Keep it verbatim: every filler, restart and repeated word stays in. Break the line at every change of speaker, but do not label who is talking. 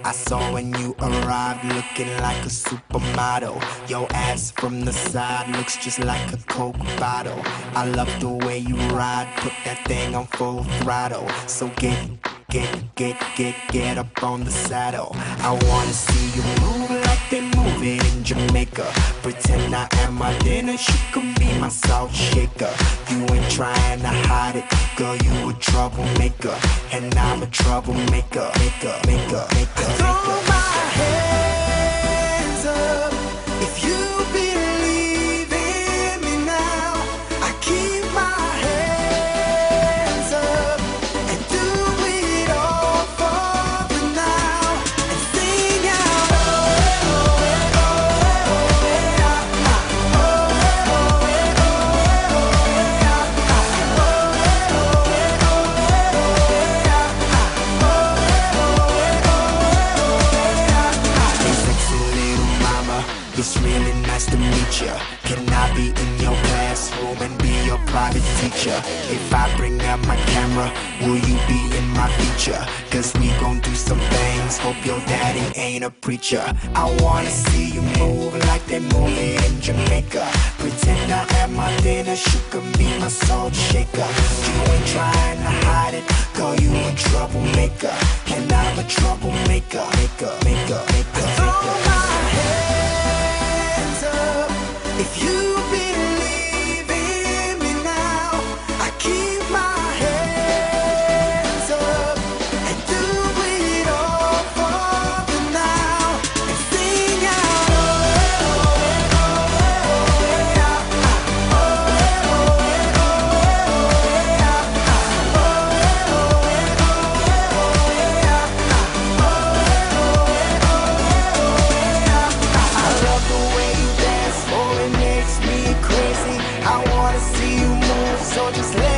I saw when you arrived, looking like a supermodel. Your ass from the side looks just like a Coke bottle. I love the way you ride, put that thing on full throttle. So get, get, get, get, get up on the saddle. I wanna see you move like they move it in Jamaica. Pretend I am my dinner, you can be my salt shaker. You ain't trying to hide it, girl, you a troublemaker. And I'm a troublemaker, maker, maker, maker,
Throw
maker.
my hands up if you believe in me now. I keep my hands up and do it all for the now. And sing out, oh, oh, oh, oh, yeah, oh, oh, oh,
Hey, sexy little mama, it's really nice to meet ya. Can I be in your classroom and be your private teacher? If I bring out my camera, will you be in my feature? Cause we gon' do some things, hope your daddy ain't a preacher. I wanna see you move like they move it in Jamaica. Pretend I am my dinner, you can be my salt shaker. You ain't trying to hide it, girl, you a troublemaker. And I'm a troublemaker, maker, maker, maker,
throw
maker.
my hands up if you believe in me now. I keep my hands up and do it all for the now. And sing out, oh, oh, oh, yeah, oh, oh, oh, yeah, oh, oh, I love the way you dance, oh, it makes me crazy. I wanna see you move, so just let